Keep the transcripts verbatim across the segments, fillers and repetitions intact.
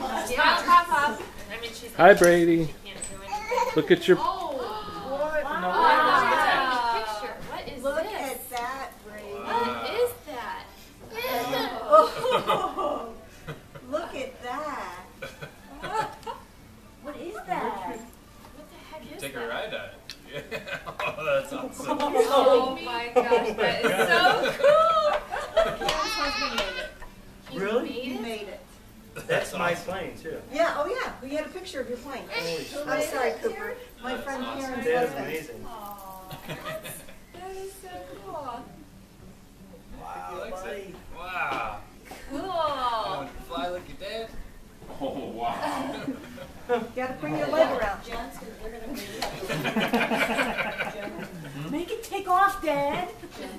Smile, pop, pop. I mean, she's Hi, Brady. She can't do anything. Look at your. Oh. What? Wow. No Wow. way. Picture. What is Look this? at that, Brady. What is that? Oh. Look at that. What is that? What the heck is Take that? a ride at it. Yeah. Oh, that's awesome. Oh my gosh, that is so cool. Karen's husband made it. He Really? made You it? made it. That's my plane too. Yeah, oh yeah, we had a picture of your plane. Holy shit. I'm sorry, Cooper. My That's friend awesome. Karen's That is husband. amazing. Aw, that's, that is so cool. Wow, He likes buddy. it. Wow. Cool. You want to fly like your dad? Oh, wow. Gotta bring your leg around. Make it take off, Dad.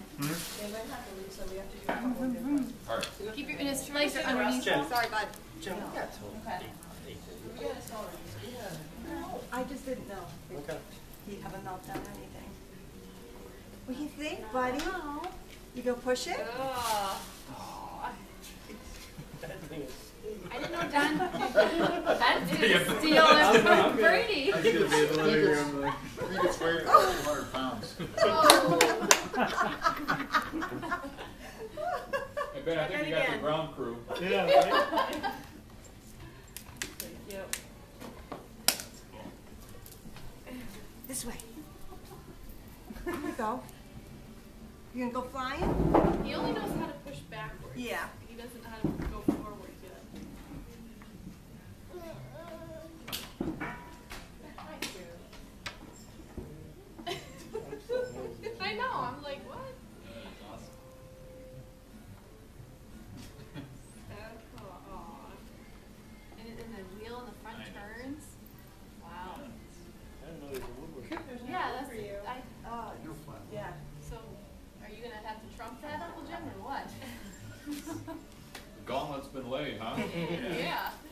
Keep your his legs are underneath. Jim. Sorry, bud. Jim, we got till Okay. eight thirty. No, I just didn't know. Okay. He'd have a meltdown or anything. What do you think, buddy? You go push it? Ugh. That thing is I didn't know Don that dude steal it from Brady. I think it's, I think it's, I think it's weighed about two hundred pounds. Oh. Hey, Ben, I think you got the ground crew. Yeah, right? This way. Here we go. You gonna go flying? He only knows how to push backwards. Yeah. He doesn't know how to go forward yet. I know. I'm like, what? That's awesome. So cool. Aw. And, and the wheel in the front turns. Wow. I didn't know there was a woodwork. Yeah, that's I. Oh, yeah. So, are you gonna have to trump that, Uncle Jim, or what? The gauntlet's been laid, huh? Yeah.